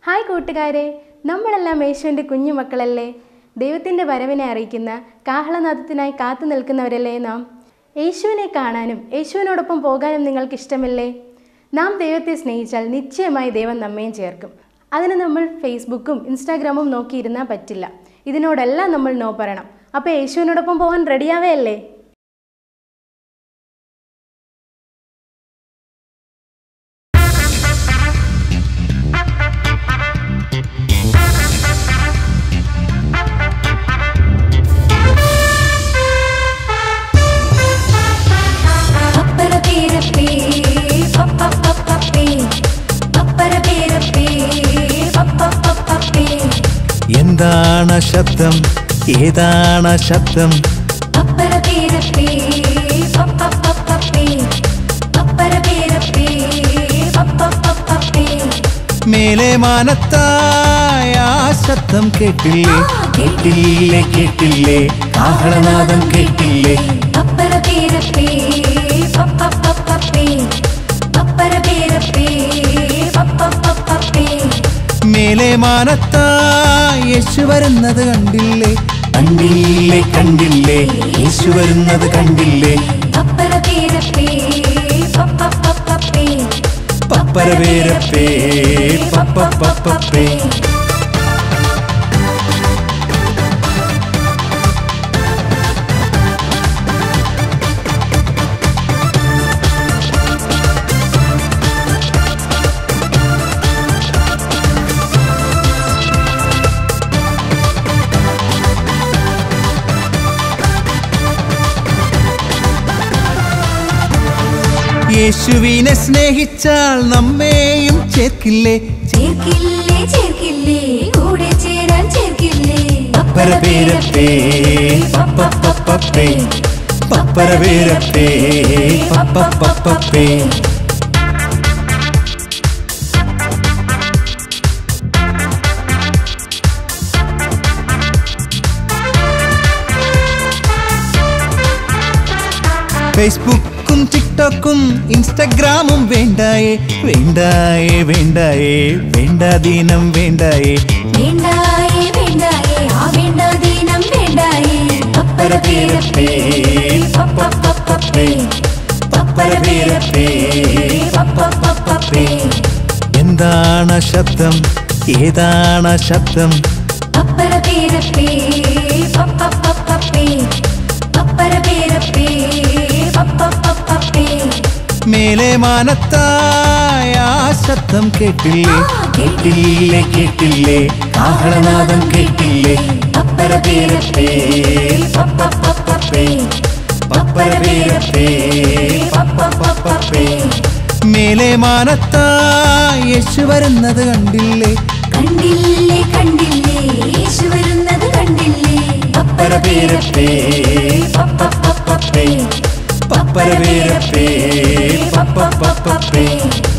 Hi കൂട്ടുകാരെ, നമ്മളെല്ലാം യേശുവിൻ്റെ കുഞ്ഞു മക്കളല്ലേ? ദൈവത്തിൻ്റെ വരവിനെ അറിയിക്കുന്ന കാഹളനാദത്തിനായി കാത്തു നിൽക്കുന്നവരല്ലേ നാം? യേശുവിനെ കാണാനും യേശുവിനോടൊപ്പം പോകാനും നിങ്ങൾക്ക് ഇഷ്ടമല്ലേ? നാം ദൈവത്തെ സ്നേഹിച്ചാൽ നിശ്ചയമായി ദൈവം നമ്മയും ചേർക്കും. അതിന് നമ്മൾ ഫേസ്ബുക്കും ഇൻസ്റ്റാഗ്രാമും നോക്കിയിരുന്നാൽ പറ്റില്ല. ഇതിനോടെല്ലാം നമ്മൾ നോ പറയണം. അപ്പോൾ യേശുവിനോടൊപ്പം പോകാൻ റെഡിയാവേ? എന്താണ് ശബ്ദം? ഏതാണ് ശബ്ദം? മേലെ മാനത്തായ ശബ്ദം കേട്ടില്ലേ? കേട്ടില്ലേ കേട്ടില്ലേ? കാഹളനാദം കേട്ടില്ലേ? മേലെ മാനത്തായി യേശു വരുന്നത് കണ്ടില്ലേ? കണ്ടില്ലേ കണ്ടില്ലേ? യേശു വരുന്നത് കണ്ടില്ലേ? പപ്പരപേരപ്പേ പപ്പപ്പപ്പപ്പേ. യേശുവിനെ സ്നേഹിച്ചാൽ നമ്മെയും ചേർക്കില്ലേ? ചേർക്കില്ലേ ചേർക്കില്ലേ? കൂടെ ചേരാൻ ചേർക്കില്ലേ? പപ്പരപേരപ്പേ പപ്പപ്പപ്പപ്പേ പപ്പരപേരപ്പേ പപ്പപ്പപ്പപ്പേ. ഫേസ്ബുക്കും ടിക്ടോക്കും ഇൻസ്റ്റഗ്രാമും വേണ്ടായേ വേണ്ടായേ വേണ്ടായേ വേണ്ടാദീനം വേണ്ടായേ വേണ്ടായേ വേണ്ടായേ ആ വേണ്ടാദീനം വേണ്ടായേ. പപ്പരപേരപ്പേ പപ്പപ്പപ്പപ്പേ പപ്പരപേരപ്പേ പപ്പപ്പപ്പപ്പേ. എന്താണ് ശബ്ദം? ഏതാണ് ശബ്ദം? പപ്പരപേരപ്പേ പപ്പപ്പപ്പപ്പേ പപ്പരപേരപ്പേ പപ്പപ്പപ്പപ്പേ. മേലെ മാനത്തായ ശബ്ദം കേട്ടില്ലേ? കേട്ടില്ലേ കേട്ടില്ലേ? കാഹളനാദം കേട്ടില്ലേ? പപ്പരപേരപ്പേ പപ്പപ്പപ്പപ്പേ പപ്പരപേരപ്പേ പപ്പപ്പപ്പപ്പേ. മേലെ മാനത്തായി യേശു വരുന്നത് കണ്ടില്ലേ? കണ്ടില്ലേ കണ്ടില്ലേ? യേശു വരുന്നത് കണ്ടില്ലേ? പപ്പരപേരപ്പേ പപ്പപ്പപ്പപ്പേ പപ്പരപേരപ്പേ പപ്പപ്പപ്പപ്പേ.